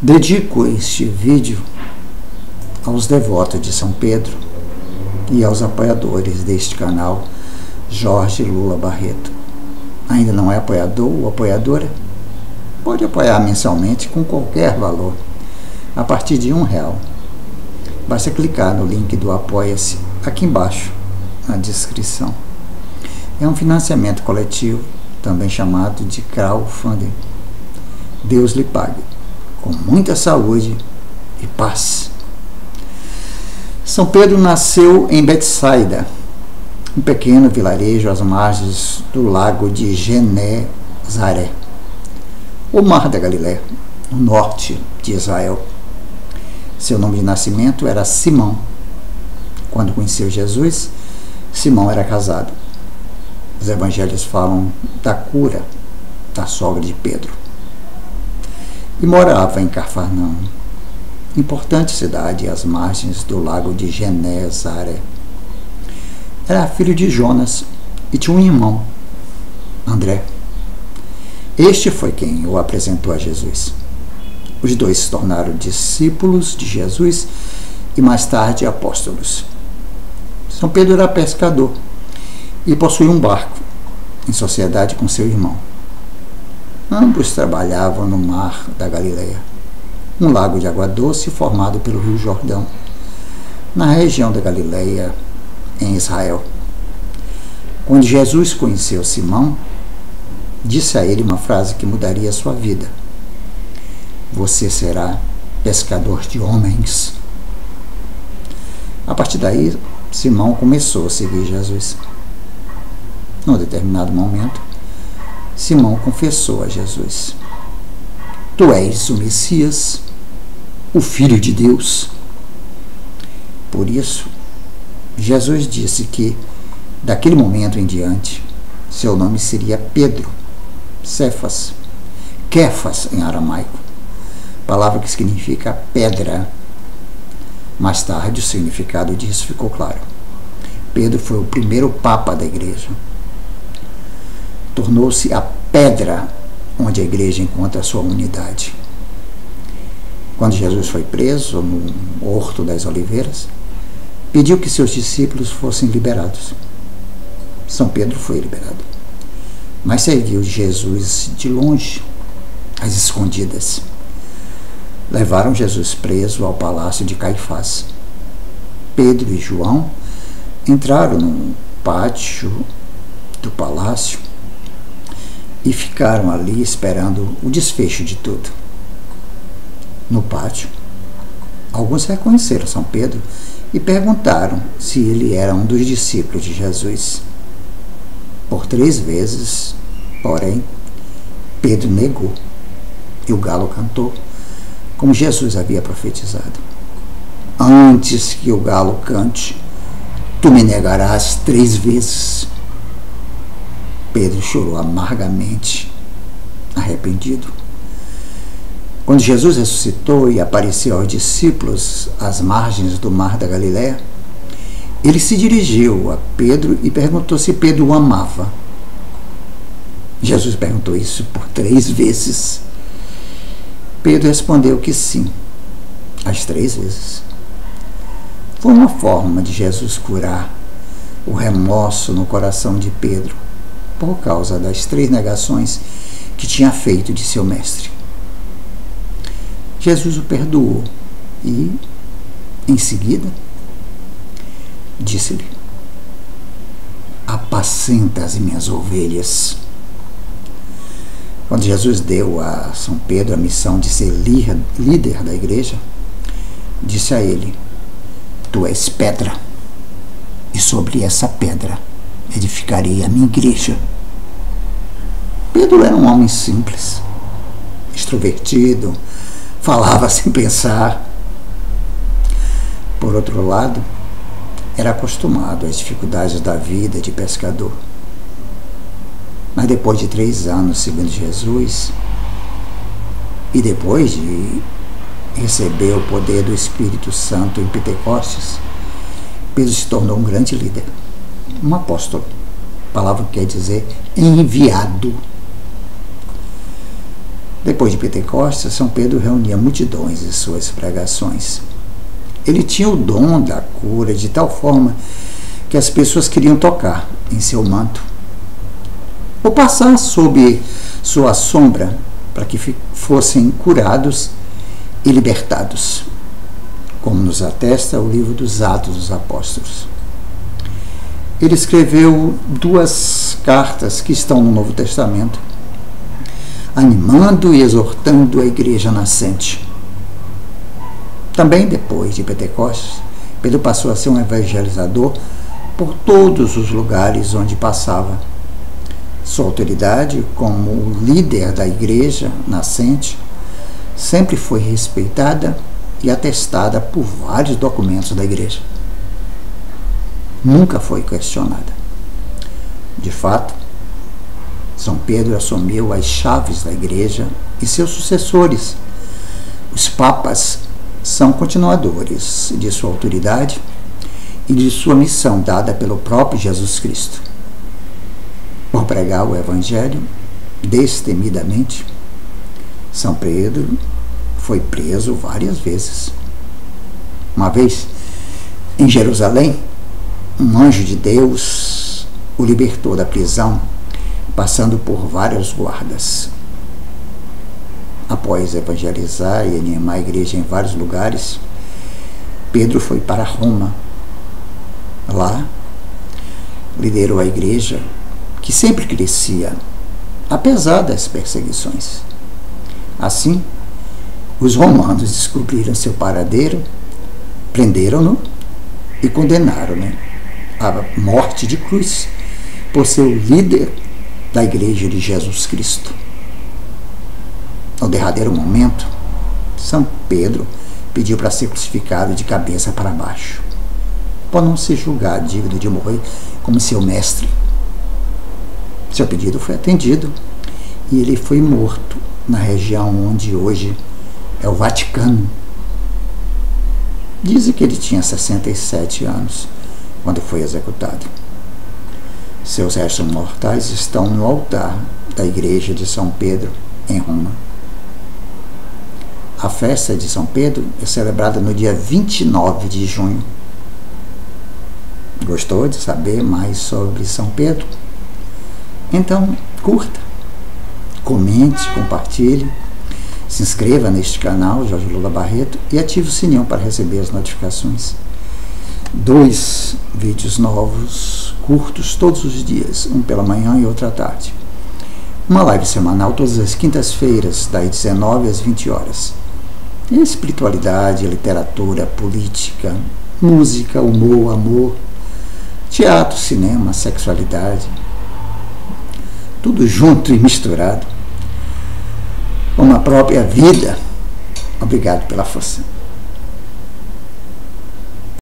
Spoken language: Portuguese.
Dedico este vídeo aos devotos de São Pedro e aos apoiadores deste canal, Jorge Lula Barreto. Ainda não é apoiador ou apoiadora? Pode apoiar mensalmente com qualquer valor, a partir de R$1. Basta clicar no link do Apoia-se aqui embaixo, na descrição. É um financiamento coletivo, também chamado de crowdfunding. Deus lhe pague, com muita saúde e paz. São Pedro nasceu em Betsaida, um pequeno vilarejo às margens do lago de Genezaré, o Mar da Galileia, no norte de Israel. Seu nome de nascimento era Simão. Quando conheceu Jesus, Simão era casado. Os evangelhos falam da cura da sogra de Pedro. E morava em Cafarnaum, importante cidade às margens do lago de Genezaré. Era filho de Jonas e tinha um irmão, André. Este foi quem o apresentou a Jesus. Os dois se tornaram discípulos de Jesus e mais tarde apóstolos. São Pedro era pescador e possuía um barco, em sociedade com seu irmão. Ambos trabalhavam no Mar da Galileia, um lago de água doce formado pelo Rio Jordão, na região da Galileia, em Israel. Quando Jesus conheceu Simão, disse a ele uma frase que mudaria a sua vida: "Você será pescador de homens." A partir daí, Simão começou a seguir Jesus. Num determinado momento, Simão confessou a Jesus: "Tu és o Messias, o Filho de Deus." Por isso, Jesus disse que, daquele momento em diante, seu nome seria Pedro, Cefas, Kefas em aramaico, palavra que significa pedra. Mais tarde, o significado disso ficou claro. Pedro foi o primeiro papa da igreja. Tornou-se a pedra onde a igreja encontra a sua unidade. Quando Jesus foi preso no Horto das Oliveiras, pediu que seus discípulos fossem liberados. São Pedro foi liberado, mas seguiu Jesus de longe, às escondidas. Levaram Jesus preso ao palácio de Caifás. Pedro e João entraram no pátio do palácio e ficaram ali esperando o desfecho de tudo. No pátio, alguns reconheceram São Pedro e perguntaram se ele era um dos discípulos de Jesus. Por 3 vezes, porém, Pedro negou e o galo cantou, como Jesus havia profetizado: "Antes que o galo cante, tu me negarás 3 vezes." Pedro chorou amargamente, arrependido. Quando Jesus ressuscitou e apareceu aos discípulos às margens do Mar da Galileia, ele se dirigiu a Pedro e perguntou se Pedro o amava. Jesus perguntou isso por 3 vezes. Pedro respondeu que sim, as 3 vezes. Foi uma forma de Jesus curar o remorso no coração de Pedro, por causa das 3 negações que tinha feito de seu mestre. Jesus o perdoou e, em seguida, disse-lhe: "Apacenta as minhas ovelhas." Quando Jesus deu a São Pedro a missão de ser líder da igreja, disse a ele: "Tu és pedra, e sobre essa pedra edificarei a minha igreja." Pedro era um homem simples, extrovertido, falava sem pensar. Por outro lado, era acostumado às dificuldades da vida de pescador. Mas depois de 3 anos seguindo Jesus, e depois de receber o poder do Espírito Santo em Pentecostes, Pedro se tornou um grande líder, um apóstolo, palavra que quer dizer enviado. Depois de Pentecostes, São Pedro reunia multidões em suas pregações. Ele tinha o dom da cura de tal forma que as pessoas queriam tocar em seu manto ou passar sob sua sombra para que fossem curados e libertados, como nos atesta o livro dos Atos dos Apóstolos. Ele escreveu 2 cartas que estão no Novo Testamento, animando e exortando a igreja nascente. Também depois de Pentecostes, Pedro passou a ser um evangelizador por todos os lugares onde passava. Sua autoridade como líder da igreja nascente sempre foi respeitada e atestada por vários documentos da igreja. Nunca foi questionada. De fato, São Pedro assumiu as chaves da igreja e seus sucessores, os papas, são continuadores de sua autoridade e de sua missão dada pelo próprio Jesus Cristo. Por pregar o Evangelho destemidamente, São Pedro foi preso várias vezes. Uma vez, em Jerusalém, um anjo de Deus o libertou da prisão, passando por vários guardas. Após evangelizar e animar a igreja em vários lugares, Pedro foi para Roma. Lá, liderou a igreja, que sempre crescia, apesar das perseguições. Assim, os romanos descobriram seu paradeiro, prenderam-no e condenaram-no à morte de cruz por ser o líder da igreja de Jesus Cristo. No derradeiro momento, São Pedro pediu para ser crucificado de cabeça para baixo, por não se julgar digno de morrer como seu mestre. Seu pedido foi atendido e ele foi morto na região onde hoje é o Vaticano. Dizem que ele tinha 67 anos quando foi executado. Seus restos mortais estão no altar da igreja de São Pedro, em Roma. A festa de São Pedro é celebrada no dia 29 de junho. Gostou de saber mais sobre São Pedro? Então, curta, comente, compartilhe, se inscreva neste canal, Jorge Lula Barreto, e ative o sininho para receber as notificações. 2 vídeos novos, curtos, todos os dias, um pela manhã e outro à tarde. Uma live semanal todas as quintas-feiras, das 19 às 20 horas. Espiritualidade, literatura, política, música, humor, amor, teatro, cinema, sexualidade, tudo junto e misturado, como a própria vida. Obrigado pela força.